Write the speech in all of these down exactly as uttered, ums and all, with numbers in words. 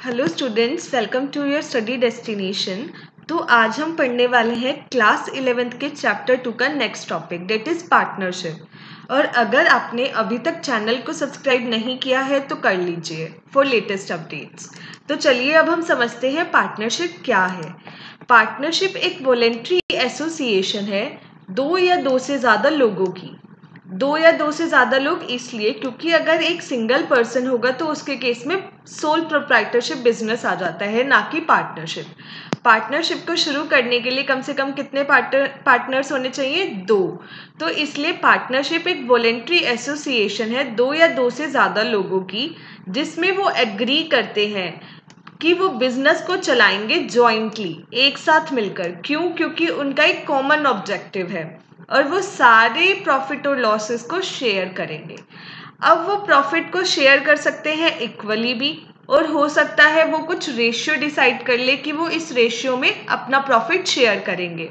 Hello students, welcome to your study destination. तो आज हम पढ़ने वाले हैं क्लास इलेवेंथ के चैप्टर टू का next topic, that is partnership. और अगर आपने अभी तक चैनल को सब्सक्राइब नहीं किया है तो कर लीजिए फॉर लेटेस्ट अपडेट्स। तो चलिए अब हम समझते हैं पार्टनरशिप क्या है। पार्टनरशिप एक वॉलेंट्री एसोसिएशन है दो या दो से ज़्यादा लोगों की। दो या दो से ज़्यादा लोग इसलिए क्योंकि अगर एक सिंगल पर्सन होगा तो उसके केस में सोल प्रोप्राइटरशिप बिजनेस आ जाता है, ना कि पार्टनरशिप। पार्टनरशिप को शुरू करने के लिए कम से कम कितने पार्टनर पार्टनर्स होने चाहिए? दो। तो इसलिए पार्टनरशिप एक वॉलेंट्री एसोसिएशन है दो या दो से ज़्यादा लोगों की, जिसमें वो एग्री करते हैं कि वो बिजनेस को चलाएंगे जॉइंटली, एक साथ मिलकर। क्यों? क्योंकि उनका एक कॉमन ऑब्जेक्टिव है और वो सारे प्रॉफिट और लॉसेस को शेयर करेंगे। अब वो प्रॉफिट को शेयर कर सकते हैं इक्वली भी, और हो सकता है वो कुछ रेशियो डिसाइड कर ले कि वो इस रेशियो में अपना प्रॉफिट शेयर करेंगे।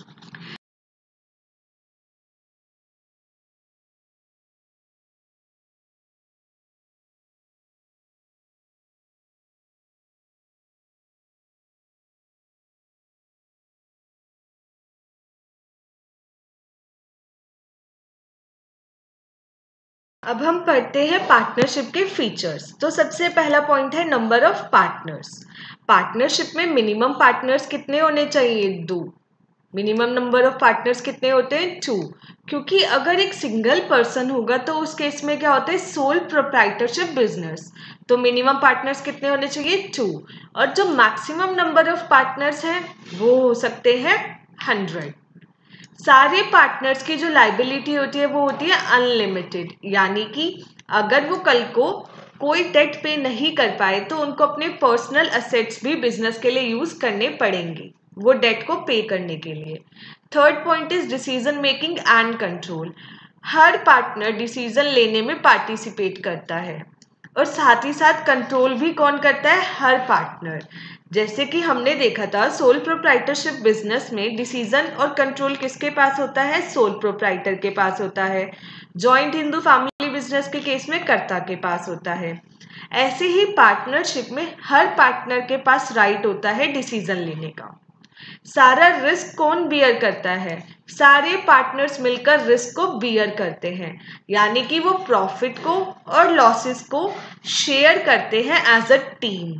अब हम पढ़ते हैं पार्टनरशिप के फीचर्स। तो सबसे पहला पॉइंट है नंबर ऑफ पार्टनर्स। पार्टनरशिप में मिनिमम पार्टनर्स कितने होने चाहिए? दो। मिनिमम नंबर ऑफ पार्टनर्स कितने होते हैं? टू। क्योंकि अगर एक सिंगल पर्सन होगा तो उस केस में क्या होता है? Sole proprietorship business. तो मिनिमम पार्टनर्स कितने होने चाहिए? टू। और जो मैक्सिमम नंबर ऑफ पार्टनर्स हैं वो हो सकते हैं हंड्रेड। सारे पार्टनर्स की जो लाइबिलिटी होती है वो होती है अनलिमिटेड, यानी कि अगर वो कल को कोई डेट पे नहीं कर पाए तो उनको अपने पर्सनल असेट्स भी बिजनेस के लिए यूज करने पड़ेंगे वो डेट को पे करने के लिए। Third point is decision making and control. हर पार्टनर डिसीजन लेने में पार्टिसिपेट करता है और साथ ही साथ कंट्रोल भी कौन करता है? हर पार्टनर। जैसे कि हमने देखा था सोल प्रोप्राइटरशिप बिजनेस में डिसीजन और कंट्रोल किसके पास होता है? सोल प्रोप्राइटर के पास होता है। जॉइंट हिंदू फैमिली बिजनेस के केस में कर्ता के पास होता है। ऐसे ही पार्टनरशिप में हर पार्टनर के पास राइट होता है डिसीजन लेने का। सारा रिस्क कौन बियर करता है? सारे पार्टनर्स मिलकर रिस्क को बियर करते हैं, यानी कि वो प्रॉफिट को और लॉसेस को शेयर करते हैं एज अ टीम।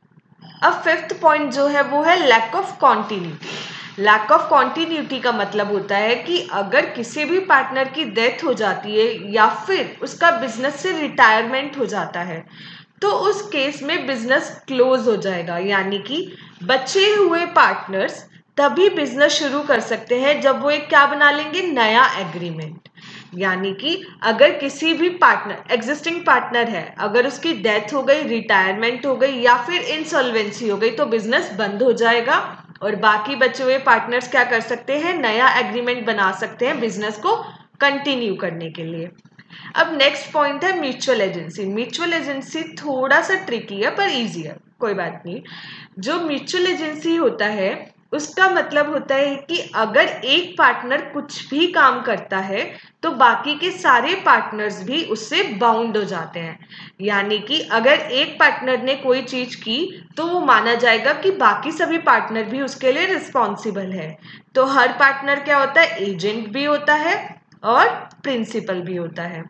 अब फिफ्थ पॉइंट जो है वो है lack of continuity. Lack of continuity का मतलब होता है कि अगर किसी भी पार्टनर की डेथ हो जाती है या फिर उसका बिजनेस से रिटायरमेंट हो जाता है तो उस केस में बिजनेस क्लोज हो जाएगा, यानी कि बचे हुए पार्टनर्स तभी बिजनेस शुरू कर सकते हैं जब वो एक क्या बना लेंगे? नया एग्रीमेंट। यानी कि अगर किसी भी पार्टनर एग्जिस्टिंग पार्टनर है, अगर उसकी डेथ हो गई, रिटायरमेंट हो गई या फिर इंसॉल्वेंसी हो गई तो बिजनेस बंद हो जाएगा और बाकी बचे हुए पार्टनर्स क्या कर सकते हैं? नया एग्रीमेंट बना सकते हैं बिजनेस को कंटिन्यू करने के लिए। अब नेक्स्ट पॉइंट है म्यूचुअल एजेंसी। म्यूचुअल एजेंसी थोड़ा सा ट्रिकी है पर इजी है, कोई बात नहीं। जो म्यूचुअल एजेंसी होता है उसका मतलब होता है कि अगर एक पार्टनर कुछ भी काम करता है तो बाकी के सारे पार्टनर्स भी उससे बाउंड हो जाते हैं। यानी कि अगर एक पार्टनर ने कोई चीज की तो वो माना जाएगा कि बाकी सभी पार्टनर भी उसके लिए रिस्पॉन्सिबल है। तो हर पार्टनर क्या होता है? एजेंट भी होता है और प्रिंसिपल भी होता है।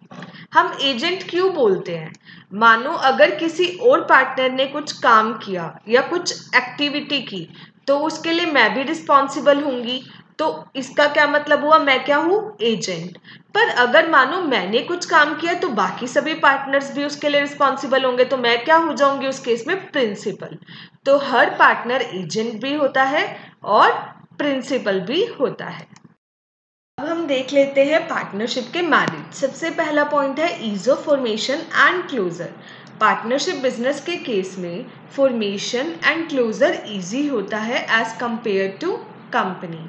हम एजेंट क्यों बोलते हैं? मानो अगर किसी और पार्टनर ने कुछ काम किया या कुछ एक्टिविटी की तो उसके लिए मैं भी रिस्पॉन्सिबल होंगी, तो इसका क्या मतलब हुआ? मैं क्या हूँ? एजेंट। पर अगर मानो मैंने कुछ काम किया तो बाकी सभी पार्टनर्स भी उसके लिए रिस्पॉन्सिबल होंगे, तो मैं क्या हो जाऊंगी उस केस में? प्रिंसिपल। तो हर पार्टनर एजेंट भी होता है और प्रिंसिपल भी होता है। अब हम देख लेते हैं पार्टनरशिप के मेरिट। सबसे पहला पॉइंट है ease of formation and closure. Partnership business के केस में फॉर्मेशन एंड क्लोजर इजी होता है एज कंपेयर टू कंपनी।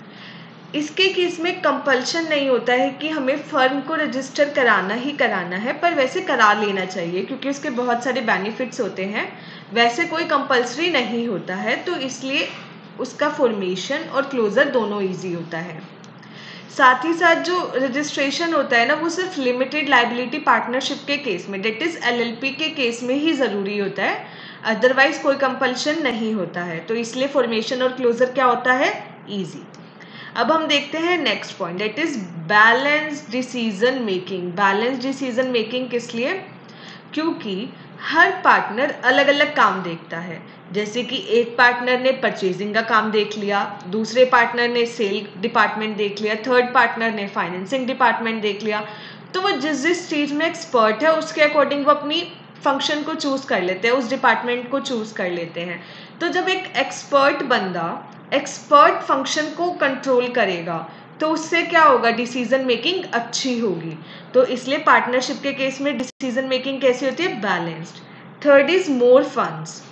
इसके केस में कंपल्शन नहीं होता है कि हमें फर्म को रजिस्टर कराना ही कराना है, पर वैसे करा लेना चाहिए क्योंकि उसके बहुत सारे बेनिफिट्स होते हैं। वैसे कोई कंपल्सरी नहीं होता है, तो इसलिए उसका फॉर्मेशन और क्लोजर दोनों ईजी होता है। साथ ही साथ जो रजिस्ट्रेशन होता है ना वो सिर्फ लिमिटेड लाइबिलिटी पार्टनरशिप के केस में, डेट इज एलएलपी के केस में ही ज़रूरी होता है। अदरवाइज कोई कंपल्शन नहीं होता है, तो इसलिए फॉर्मेशन और क्लोजर क्या होता है, इजी। अब हम देखते हैं next point, that is balance decision making. Balance decision making किस लिए, क्योंकि हर पार्टनर अलग अलग काम देखता है। जैसे कि एक पार्टनर ने परचेजिंग का काम देख लिया, दूसरे पार्टनर ने सेल डिपार्टमेंट देख लिया, थर्ड पार्टनर ने फाइनेंसिंग डिपार्टमेंट देख लिया। तो वो जिस जिस चीज़ में एक्सपर्ट है उसके अकॉर्डिंग वो अपनी फंक्शन को चूज कर लेते हैं, उस डिपार्टमेंट को चूज कर लेते हैं। तो जब एक एक्सपर्ट बंदा एक्सपर्ट फंक्शन को कंट्रोल करेगा तो उससे क्या होगा, डिसीजन मेकिंग अच्छी होगी। तो इसलिए पार्टनरशिप के केस में डिसीजन मेकिंग कैसी होती है, balanced. Third is more funds.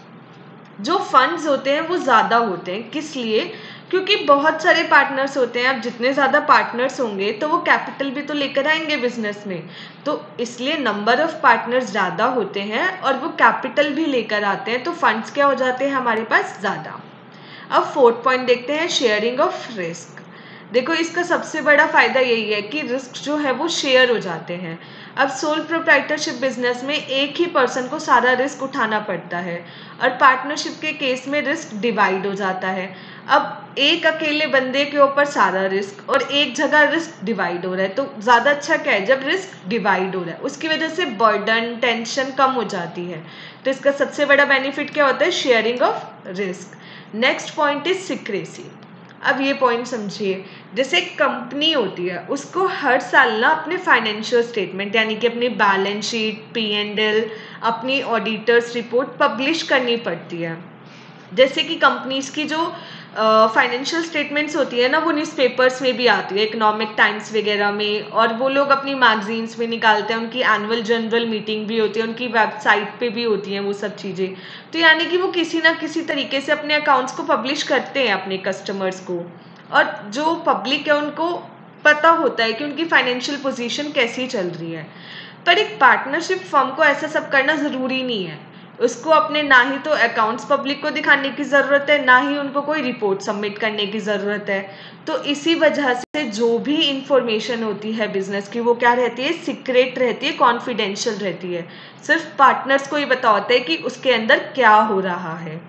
जो फंड्स होते हैं वो ज़्यादा होते हैं, किस लिए, क्योंकि बहुत सारे पार्टनर्स होते हैं। अब जितने ज़्यादा पार्टनर्स होंगे तो वो कैपिटल भी तो लेकर आएंगे बिजनेस में, तो इसलिए नंबर ऑफ पार्टनर्स ज़्यादा होते हैं और वो कैपिटल भी लेकर आते हैं, तो फंड्स क्या हो जाते हैं हमारे पास ज़्यादा। अब फोर्थ पॉइंट देखते हैं, शेयरिंग ऑफ रिस्क। देखो इसका सबसे बड़ा फायदा यही है कि रिस्क जो है वो शेयर हो जाते हैं। अब सोल प्रोप्राइटरशिप बिजनेस में एक ही पर्सन को सारा रिस्क उठाना पड़ता है और पार्टनरशिप के केस में रिस्क डिवाइड हो जाता है। अब एक अकेले बंदे के ऊपर सारा रिस्क और एक जगह रिस्क डिवाइड हो रहा है, तो ज़्यादा अच्छा क्या है जब रिस्क डिवाइड हो रहा है, उसकी वजह से बर्डन टेंशन कम हो जाती है। तो इसका सबसे बड़ा बेनिफिट क्या होता है, sharing of risk. Next point is secrecy. अब ये पॉइंट समझिए, जैसे एक कंपनी होती है उसको हर साल ना अपने फाइनेंशियल स्टेटमेंट यानी कि अपनी balance sheet, P and L, अपनी ऑडिटर्स रिपोर्ट पब्लिश करनी पड़ती है। जैसे कि कंपनीज की जो फाइनेंशियल uh, स्टेटमेंट्स होती है ना वो न्यूज़पेपर्स में भी आती है, इकोनॉमिक टाइम्स वगैरह में, और वो लोग अपनी मैगजीन्स में निकालते हैं, उनकी एनुअल जनरल मीटिंग भी होती है, उनकी वेबसाइट पे भी होती हैं वो सब चीज़ें। तो यानी कि वो किसी ना किसी तरीके से अपने अकाउंट्स को पब्लिश करते हैं अपने कस्टमर्स को, और जो पब्लिक है उनको पता होता है कि उनकी फाइनेंशियल पोजीशन कैसी चल रही है। पर एक पार्टनरशिप फर्म को ऐसा सब करना ज़रूरी नहीं है। उसको अपने ना ही तो अकाउंट्स पब्लिक को दिखाने की ज़रूरत है, ना ही उनको कोई रिपोर्ट सबमिट करने की ज़रूरत है। तो इसी वजह से जो भी इंफॉर्मेशन होती है बिजनेस की वो क्या रहती है, सीक्रेट रहती है, कॉन्फिडेंशियल रहती है। सिर्फ पार्टनर्स को ही पता होता है कि उसके अंदर क्या हो रहा है।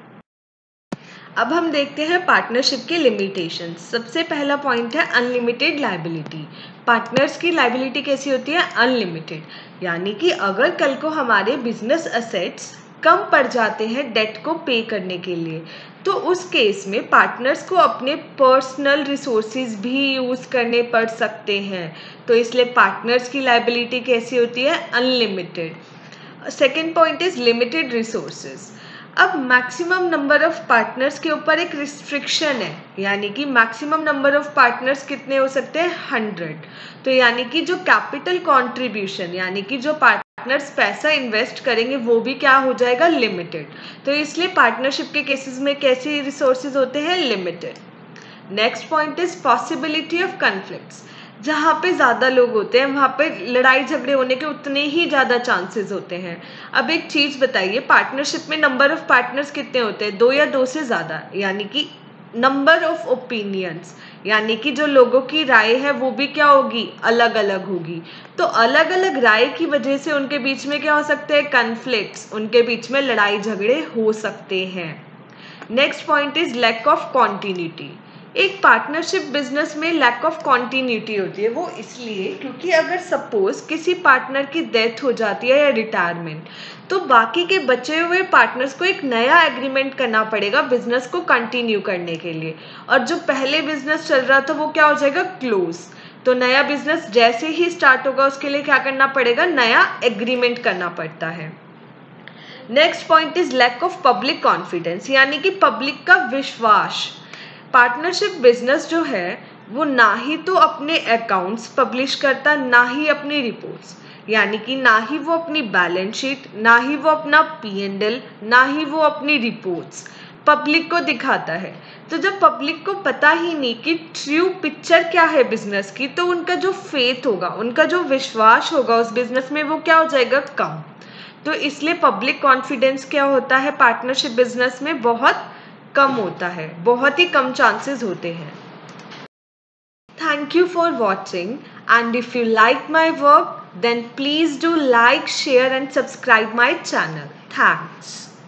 अब हम देखते हैं पार्टनरशिप के लिमिटेशंस। सबसे पहला पॉइंट है अनलिमिटेड लायबिलिटी। पार्टनर्स की लायबिलिटी कैसी होती है, अनलिमिटेड, यानी कि अगर कल को हमारे बिजनेस असेट्स कम पड़ जाते हैं डेट को पे करने के लिए, तो उस केस में पार्टनर्स को अपने पर्सनल रिसोर्सेज भी यूज़ करने पड़ सकते हैं। तो इसलिए पार्टनर्स की लायबिलिटी कैसी होती है, unlimited. Second point is limited resources. अब मैक्सिमम नंबर ऑफ पार्टनर्स के ऊपर एक रिस्ट्रिक्शन है, यानी कि मैक्सिमम नंबर ऑफ पार्टनर्स कितने हो सकते हैं, हंड्रेड। तो यानी कि जो कैपिटल कंट्रीब्यूशन यानी कि जो पार्टनर्स पैसा इन्वेस्ट करेंगे वो भी क्या हो जाएगा, लिमिटेड। तो इसलिए पार्टनरशिप के केसेस में कैसे रिसोर्सेज होते हैं, limited. Next point is possibility of conflicts. जहाँ पे ज़्यादा लोग होते हैं वहाँ पे लड़ाई झगड़े होने के उतने ही ज़्यादा चांसेस होते हैं। अब एक चीज़ बताइए, पार्टनरशिप में नंबर ऑफ पार्टनर्स कितने होते हैं, दो या दो से ज़्यादा, यानी कि नंबर ऑफ ओपिनियंस, यानी कि जो लोगों की राय है वो भी क्या होगी, अलग अलग होगी। तो अलग अलग राय की वजह से उनके बीच में क्या हो सकते हैं, कन्फ्लिक्ट्स, उनके बीच में लड़ाई झगड़े हो सकते हैं। Next point is lack of continuity. एक पार्टनरशिप बिजनेस में लैक ऑफ कॉन्टिन्यूटी होती है, वो इसलिए क्योंकि अगर सपोज किसी पार्टनर की डेथ हो जाती है या रिटायरमेंट, तो बाकी के बचे हुए पार्टनर्स को एक नया एग्रीमेंट करना पड़ेगा बिजनेस को कंटिन्यू करने के लिए, और जो पहले बिजनेस चल रहा था वो क्या हो जाएगा, क्लोज। तो नया बिजनेस जैसे ही स्टार्ट होगा उसके लिए क्या करना पड़ेगा, नया एग्रीमेंट करना पड़ता है। Next point is lack of public confidence, यानी कि पब्लिक का विश्वास। पार्टनरशिप बिजनेस जो है वो ना ही तो अपने अकाउंट्स पब्लिश करता, ना ही अपनी रिपोर्ट्स, यानी कि ना ही वो अपनी बैलेंस शीट, ना ही वो अपना पी एंड एल, ना ही वो अपनी रिपोर्ट्स पब्लिक को दिखाता है। तो जब पब्लिक को पता ही नहीं कि ट्रू पिक्चर क्या है बिजनेस की, तो उनका जो फेथ होगा, उनका जो विश्वास होगा उस बिजनेस में वो क्या हो जाएगा, कम। तो इसलिए पब्लिक कॉन्फिडेंस क्या होता है पार्टनरशिप बिजनेस में, बहुत कम होता है, बहुत ही कम चांसेस होते हैं। Thank you for watching, and if you like my work then please do like, share and subscribe my channel. Thanks.